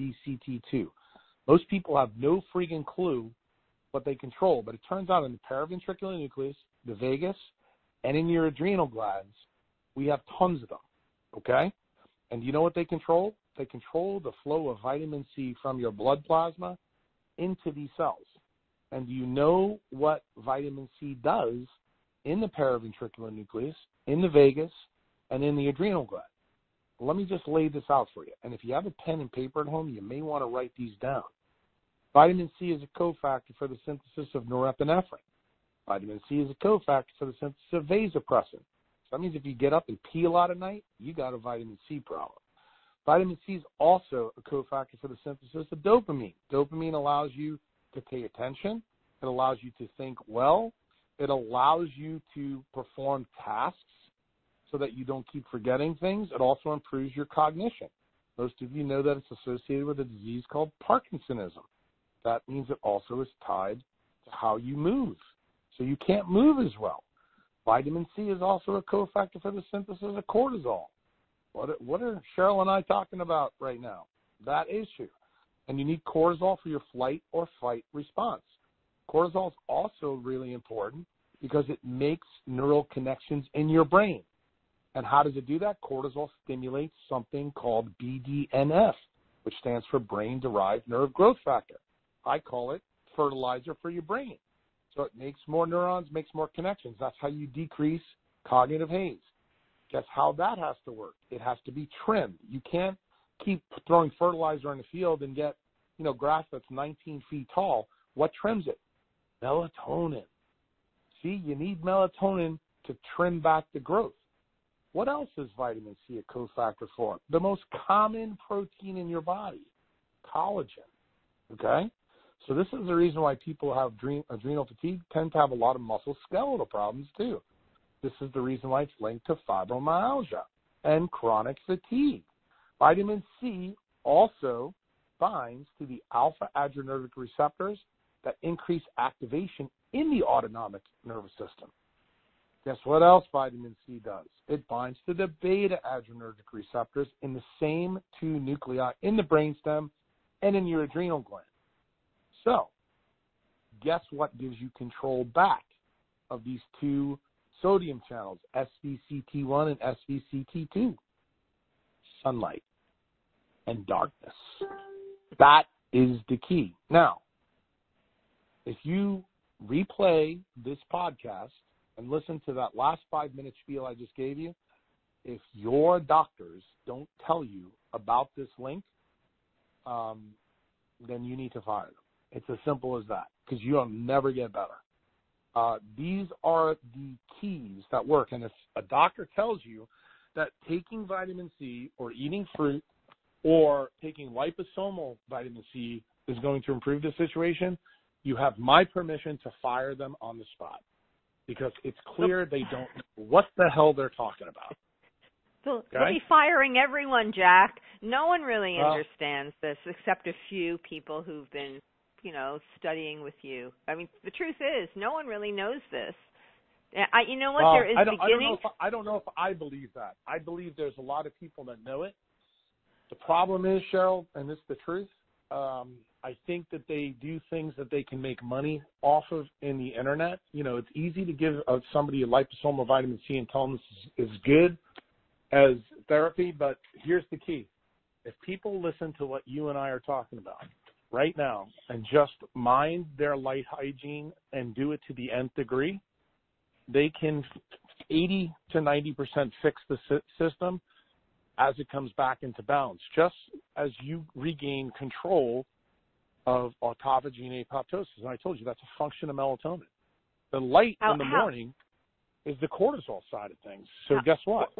SVCT2. Most people have no freaking clue what they control, but it turns out in the paraventricular nucleus, the vagus, and in your adrenal glands, we have tons of them, okay? And you know what they control? They control the flow of vitamin C from your blood plasma into these cells. And do you know what vitamin C does in the paraventricular nucleus, in the vagus, and in the adrenal gland? Well, let me just lay this out for you. And if you have a pen and paper at home, you may want to write these down. Vitamin C is a cofactor for the synthesis of norepinephrine. Vitamin C is a cofactor for the synthesis of vasopressin. So that means if you get up and pee a lot at night, you got a vitamin C problem. Vitamin C is also a cofactor for the synthesis of dopamine. Dopamine allows you to pay attention. It allows you to think well. It allows you to perform tasks so that you don't keep forgetting things. It also improves your cognition. Most of you know that it's associated with a disease called Parkinsonism. That means it also is tied to how you move. So you can't move as well. Vitamin C is also a cofactor for the synthesis of cortisol. What are Cheryl and I talking about right now? That issue. And you need cortisol for your flight or fight response. Cortisol is also really important because it makes neural connections in your brain. And how does it do that? Cortisol stimulates something called BDNF, which stands for brain-derived nerve growth factor. I call it fertilizer for your brain. So it makes more neurons, makes more connections. That's how you decrease cognitive haze. Guess how that has to work? It has to be trimmed. You can't keep throwing fertilizer in the field and get, grass that's 19 feet tall. What trims it? Melatonin. See, you need melatonin to trim back the growth. What else is vitamin C a cofactor for? The most common protein in your body, collagen. Okay? So this is the reason why people who have adrenal fatigue tend to have a lot of musculoskeletal problems too. This is the reason why it's linked to fibromyalgia and chronic fatigue. Vitamin C also binds to the alpha-adrenergic receptors that increase activation in the autonomic nervous system. Guess what else vitamin C does? It binds to the beta-adrenergic receptors in the same two nuclei in the brainstem and in your adrenal gland. So, guess what gives you control back of these two sodium channels, SVCT1 and SVCT2? Sunlight and darkness. That is the key. Now, if you replay this podcast and listen to that last 5-minute spiel I just gave you, if your doctors don't tell you about this link, then you need to fire them. It's as simple as that, because you'll never get better. These are the keys that work. And if a doctor tells you that taking vitamin C or eating fruit or taking liposomal vitamin C is going to improve the situation, you have my permission to fire them on the spot, because it's clear they don't know what the hell they're talking about. So they'll be firing everyone, Jack. No one really understands this except a few people who've been, studying with you. I mean, the truth is, no one really knows this. You know what? There is beginning. I don't know if I believe that. I believe there's a lot of people that know it. The problem is, Cheryl, and this is the truth, I think that they do things that they can make money off of in the internet. It's easy to give somebody a liposomal vitamin C and tell them this is good as therapy, but here's the key. If people listen to what you and I are talking about right now and just mind their light hygiene and do it to the nth degree, they can 80 to 90% fix the system as it comes back into balance, just as you regain control of autophagy and apoptosis. And I told you that's a function of melatonin. The light in the morning is the cortisol side of things. So guess what?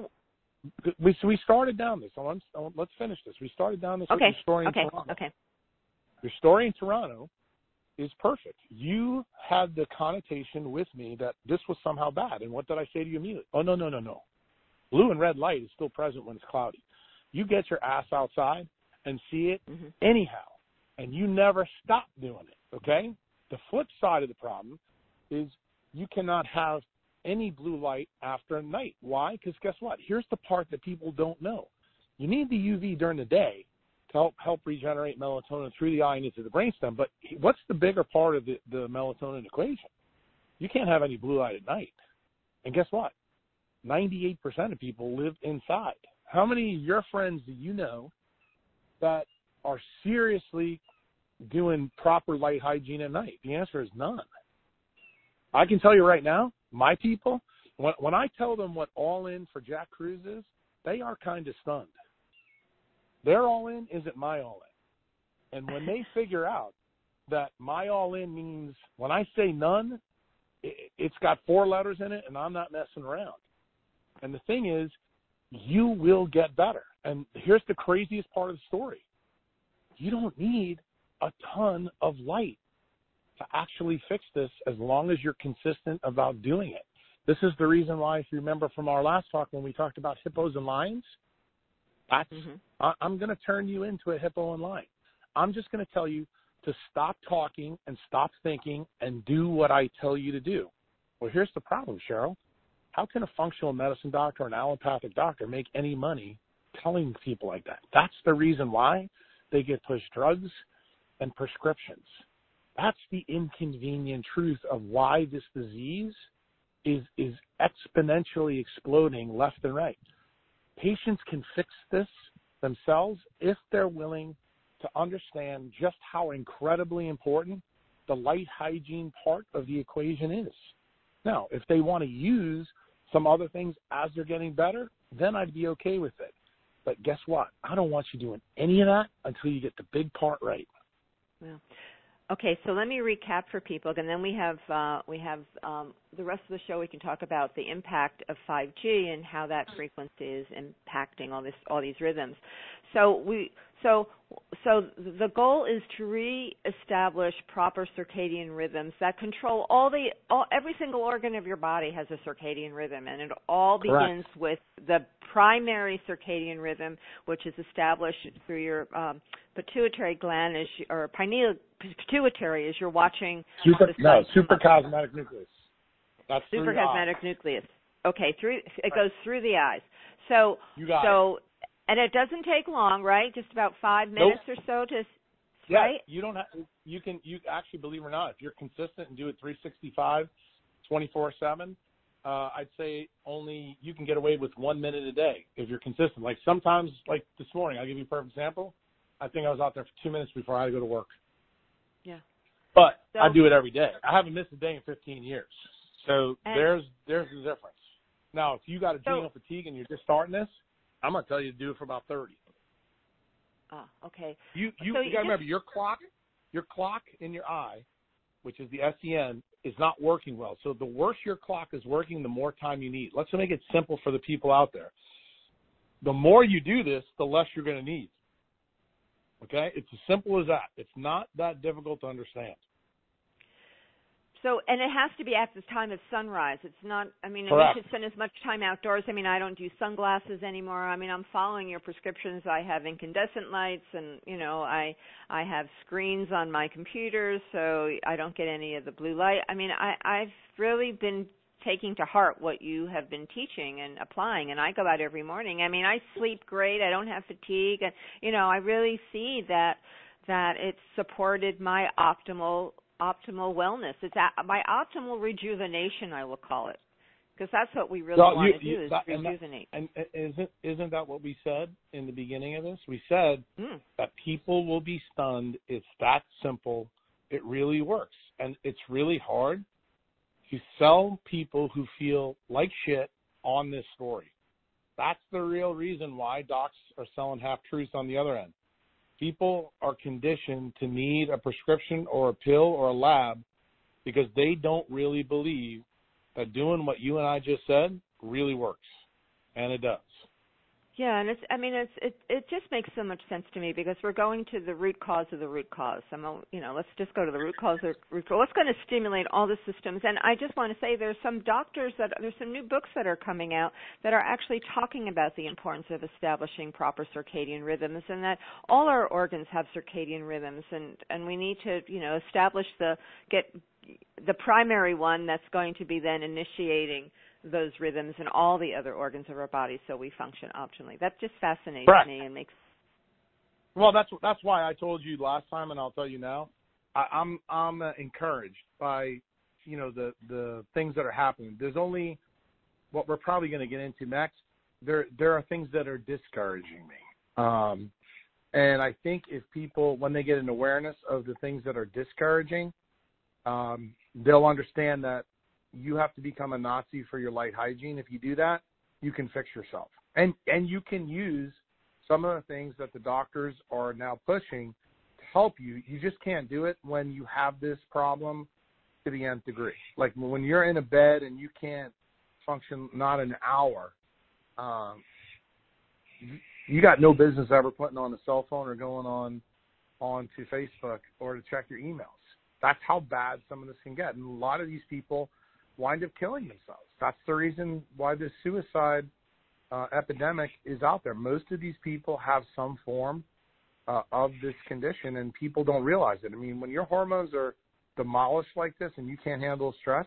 We started down this. Let's finish this. We started down this with your story in Toronto. Okay. Your story in Toronto is perfect. You had the connotation with me that this was somehow bad. And what did I say to you immediately? Oh, no. Blue and red light is still present when it's cloudy. You get your ass outside and see it anyhow, and you never stop doing it, okay? The flip side of the problem is you cannot have any blue light after night. Why? Because guess what? Here's the part that people don't know. You need the UV during the day to help regenerate melatonin through the eye and into the brainstem, but what's the bigger part of the melatonin equation? You can't have any blue light at night. And guess what? 98% of people live inside. How many of your friends do you know that are seriously doing proper light hygiene at night? The answer is none. I can tell you right now, my people, when I tell them what all in for Jack Cruz is, they are kind of stunned. Their all in isn't my all in. And when they figure out that my all in means, when I say none, it's got 4 letters in it and I'm not messing around. And the thing is, you will get better. And here's the craziest part of the story. You don't need a ton of light to actually fix this as long as you're consistent about doing it. This is the reason why, if you remember from our last talk when we talked about hippos and lions, I'm going to turn you into a hippo and lion. I'm just going to tell you to stop talking and stop thinking and do what I tell you to do. Well, here's the problem, Cheryl. How can a functional medicine doctor or an allopathic doctor make any money telling people like that? That's the reason why they get pushed drugs and prescriptions. That's the inconvenient truth of why this disease is exponentially exploding left and right. Patients can fix this themselves if they're willing to understand just how incredibly important the light hygiene part of the equation is. Now, if they want to use some other things as they're getting better, then I'd be okay with it. But guess what? I don't want you doing any of that until you get the big part right. Well, okay, so let me recap for people, and then we have the rest of the show. We can talk about the impact of 5G and how that frequency is impacting all these rhythms. So the goal is to reestablish proper circadian rhythms that control every single organ of your body has a circadian rhythm, and it all begins with the primary circadian rhythm, which is established through your pituitary gland or pineal pituitary as you're watching suprachiasmatic nucleus. That's suprachiasmatic nucleus. Okay, it goes through the eyes. So and it doesn't take long, right? Just about 5 minutes or so to right? You don't have you actually, believe it or not, if you're consistent and do it 365, 24/7, I'd say you can get away with 1 minute a day if you're consistent. Like sometimes, like this morning, I'll give you a perfect example. I think I was out there for 2 minutes before I had to go to work. Yeah. But I do it every day. I haven't missed a day in 15 years. So there's the difference. Now, if you got adrenal fatigue and you're just starting this, I'm going to tell you to do it for about 30. Okay. You got to remember, your clock your clock in your eye, which is the SEN, is not working well. So the worse your clock is working, the more time you need. Let's make it simple for the people out there. The more you do this, the less you're going to need. Okay? It's as simple as that. It's not that difficult to understand. So, and it has to be at the time of sunrise. It's not, Correct. we should spend as much time outdoors. I don't do sunglasses anymore. I'm following your prescriptions. I have incandescent lights and, I have screens on my computers so I don't get any of the blue light. I've really been taking to heart what you have been teaching and applying, and I go out every morning. I sleep great. I don't have fatigue. And, I really see that it's supported my optimal wellness. It's my optimal rejuvenation, I will call it, because that's what we really want to do is rejuvenate. And isn't that what we said in the beginning of this? We said that people will be stunned. It's that simple. It really works. And it's really hard to sell people who feel like shit on this story. That's the real reason why docs are selling half-truths on the other end. People are conditioned to need a prescription or a pill or a lab because they don't really believe that doing what you and I just said really works, and it does. Yeah, and it just makes so much sense to me because we're going to the root cause of the root cause. Let's just go to the root cause of the root cause. What's going to stimulate all the systems? And I just want to say there's some new books that are coming out that are actually talking about the importance of establishing proper circadian rhythms, and that all our organs have circadian rhythms, and we need to, get the primary one that's going to be then initiating those rhythms and all the other organs of our body so we function optimally. That just fascinates me and makes. Well, that's why I told you last time, and I'll tell you now. I'm encouraged by the things that are happening. There's only what we're probably going to get into next. There are things that are discouraging me, and I think if people, when they get an awareness of the things that are discouraging, they'll understand that you have to become a Nazi for your light hygiene. If you do that, you can fix yourself. And you can use some of the things that the doctors are now pushing to help you. You just can't do it when you have this problem to the nth degree. Like when you're in a bed and you can't function not an hour, you got no business ever putting on a cell phone or going onto Facebook or to check your emails. That's how bad some of this can get. And a lot of these people wind up killing themselves. That's the reason why this suicide epidemic is out there. Most of these people have some form of this condition, and people don't realize it. When your hormones are demolished like this and you can't handle stress,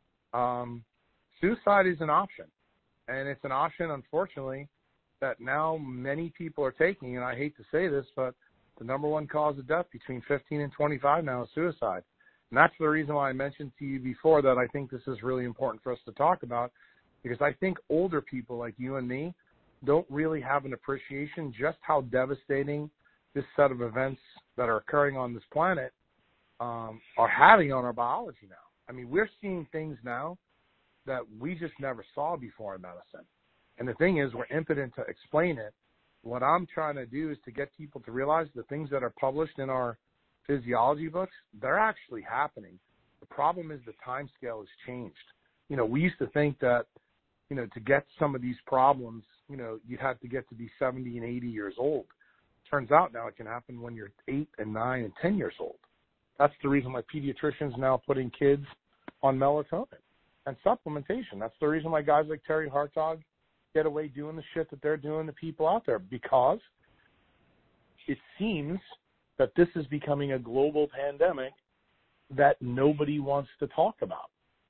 suicide is an option. And it's an option, unfortunately, that now many people are taking. And I hate to say this, but the number one cause of death between 15 and 25 now is suicide. And that's the reason why I mentioned to you before that I think this is really important for us to talk about, because I think older people like you and me don't really have an appreciation just how devastating this set of events that are occurring on this planet are having on our biology now. We're seeing things now that we just never saw before in medicine. And the thing is, we're impotent to explain it. What I'm trying to do is to get people to realize the things that are published in our physiology books, they're actually happening. The problem is the time scale has changed. We used to think that, to get some of these problems, you'd have to get to be 70 and 80 years old. Turns out now it can happen when you're 8 and 9 and 10 years old. That's the reason why pediatricians now putting kids on melatonin and supplementation. That's the reason why guys like Terry Hartog get away doing the shit that they're doing to people out there, because it seems that this is becoming a global pandemic that nobody wants to talk about.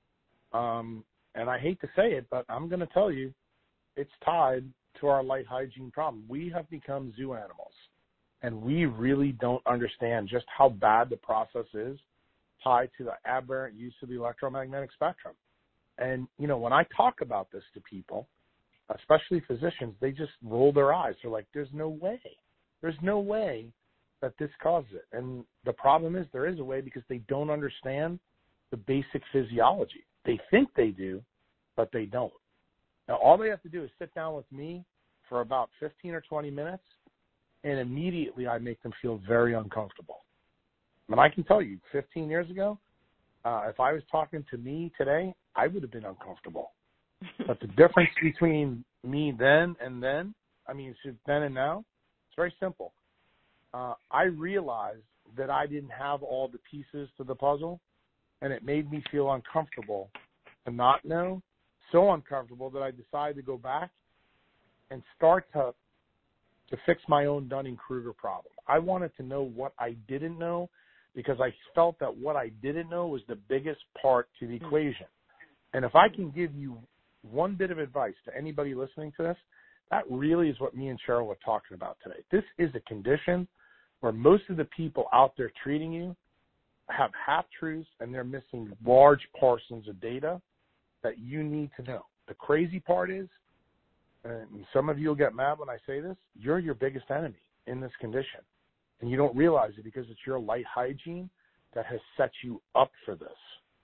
And I hate to say it, but I'm going to tell you, it's tied to our light hygiene problem. We have become zoo animals, and we really don't understand just how bad the process is tied to the aberrant use of the electromagnetic spectrum. And, when I talk about this to people, especially physicians, they just roll their eyes. They're like, there's no way. There's no way that this causes it. And the problem is there is a way, because they don't understand the basic physiology. They think they do, but they don't. Now, all they have to do is sit down with me for about 15 or 20 minutes, and immediately I make them feel very uncomfortable. And I can tell you, 15 years ago, if I was talking to me today, I would have been uncomfortable. But the difference between me then and then, then and now, it's very simple. I realized that I didn't have all the pieces to the puzzle, and it made me feel uncomfortable to not know, so uncomfortable that I decided to go back and start to fix my own Dunning-Kruger problem. I wanted to know what I didn't know because I felt that what I didn't know was the biggest part to the equation. And if I can give you one bit of advice to anybody listening to this, that really is what me and Cheryl were talking about today. This is a condition where most of the people out there treating you have half-truths and they're missing large portions of data that you need to know. The crazy part is, and some of you will get mad when I say this, you're your biggest enemy in this condition. And you don't realize it because it's your light hygiene that has set you up for this.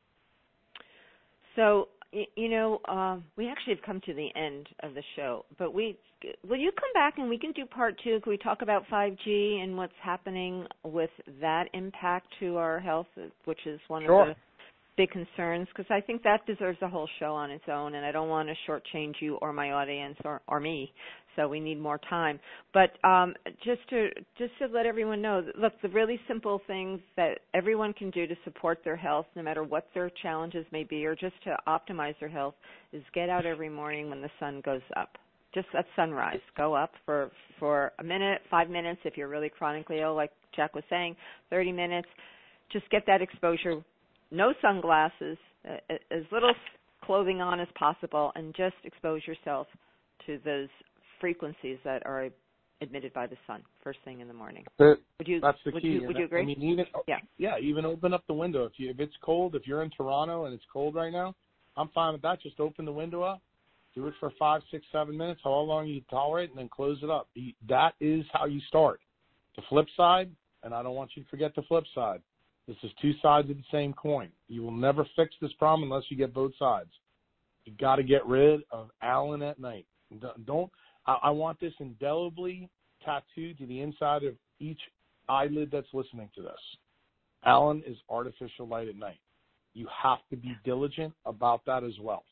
So, we actually have come to the end of the show, but will you come back and we can do part 2? Can we talk about 5G and what's happening with that impact to our health, which is one of the big concerns? Because I think that deserves a whole show on its own, and I don't want to shortchange you or my audience or me. So we need more time. But just to let everyone know, look, the really simple things that everyone can do to support their health, no matter what their challenges may be, or just to optimize their health, is get out every morning when the sun goes up. Just at sunrise, go up for a minute, 5 minutes if you're really chronically ill, like Jack was saying, 30 minutes. Just get that exposure. No sunglasses, as little clothing on as possible, and just expose yourself to those frequencies that are emitted by the sun first thing in the morning. That's the key. Would you agree? Even open up the window. If it's cold, if you're in Toronto and it's cold right now, I'm fine with that. Just open the window up. Do it for 5, 6, 7 minutes, how long you tolerate, and then close it up. That is how you start. The flip side, and I don't want you to forget the flip side, this is two sides of the same coin. You will never fix this problem unless you get both sides. You've got to get rid of Alan at night. I want this indelibly tattooed to the inside of each eyelid that's listening to this. Alan is artificial light at night. You have to be diligent about that as well.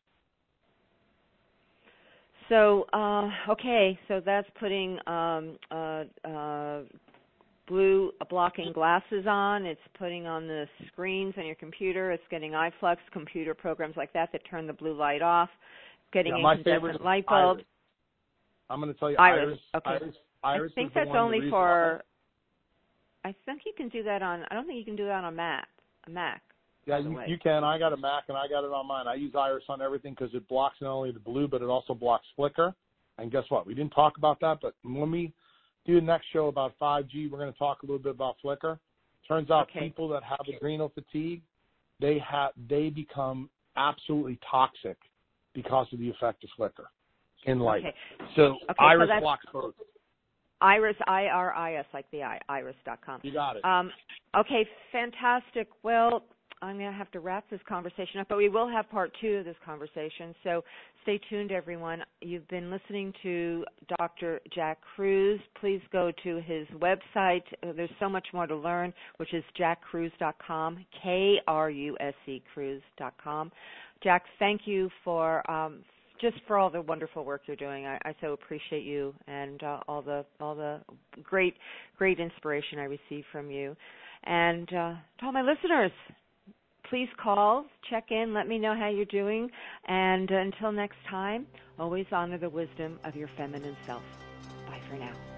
So, so that's putting blue blocking glasses on. It's putting on the screens on your computer. It's getting iFlux, computer programs like that turn the blue light off. Getting incandescent light bulbs. I'm going to tell you, Iris. Okay. Iris I think that's only for. I think you can do that on. I don't think you can do that on a Mac. Yeah, you can. I got a Mac and I got it on mine. I use Iris on everything because it blocks not only the blue, but it also blocks flicker. And guess what? We didn't talk about that, but when we do the next show about 5G, we're going to talk a little bit about flicker. Turns out people that have adrenal fatigue, they become absolutely toxic because of the effect of flicker in light. So Iris blocks both. Iris, IRIS, like the iris.com. You got it. Okay, fantastic. Well, I'm going to have to wrap this conversation up, but we will have part 2 of this conversation, so stay tuned, everyone. You've been listening to Dr. Jack Kruse. Please go to his website. There's so much more to learn, which is jackkruse.com, KRUSE, Kruse.com. Jack, thank you for just for all the wonderful work you're doing. I so appreciate you and all the great inspiration I receive from you. And to all my listeners, please call, check in, let me know how you're doing. And until next time, always honor the wisdom of your feminine self. Bye for now.